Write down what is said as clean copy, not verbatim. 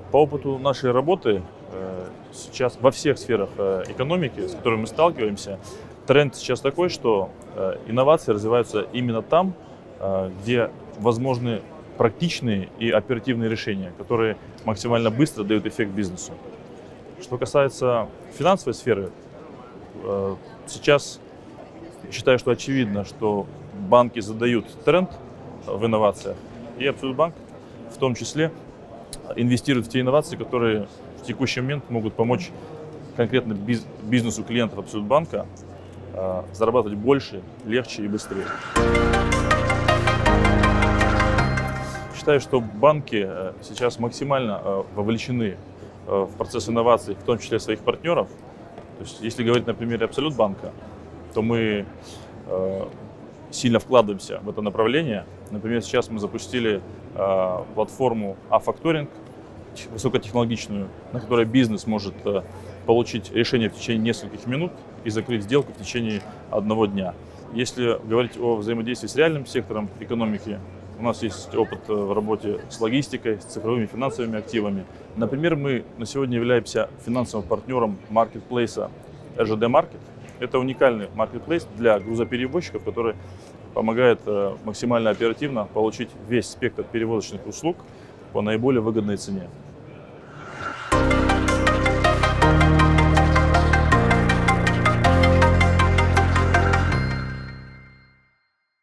По опыту нашей работы сейчас во всех сферах экономики, с которыми мы сталкиваемся, тренд сейчас такой, что инновации развиваются именно там, где возможны практичные и оперативные решения, которые максимально быстро дают эффект бизнесу. Что касается финансовой сферы, сейчас считаю, что очевидно, что банки задают тренд в инновациях, и Абсолютбанк в том числе инвестирует в те инновации, которые в текущий момент могут помочь конкретно бизнесу клиентов Абсолютбанка зарабатывать больше, легче и быстрее. Считаю, что банки сейчас максимально вовлечены в процесс инноваций, в том числе своих партнеров. То есть, если говорить на примере Абсолютбанка, то мы сильно вкладываемся в это направление. Например, сейчас мы запустили платформу А-факторинг, высокотехнологичную, на которой бизнес может получить решение в течение нескольких минут и закрыть сделку в течение одного дня. Если говорить о взаимодействии с реальным сектором экономики, у нас есть опыт в работе с логистикой, с цифровыми финансовыми активами. Например, мы на сегодня являемся финансовым партнером маркетплейса РЖД Market. Это уникальный маркетплейс для грузоперевозчиков, который помогает максимально оперативно получить весь спектр перевозочных услуг по наиболее выгодной цене.